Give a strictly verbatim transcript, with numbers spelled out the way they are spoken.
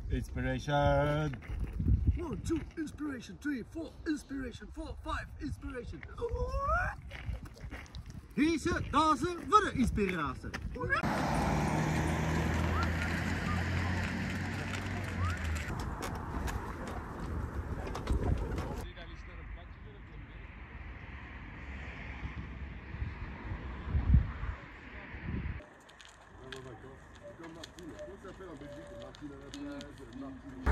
Inspiration. One, two, inspiration, three, four, inspiration, four, five, inspiration. Hiezen, dansen voor de inspiratie. Comme Martine, comment ça s'appelle en Belgique? Martine à la plage, Martine.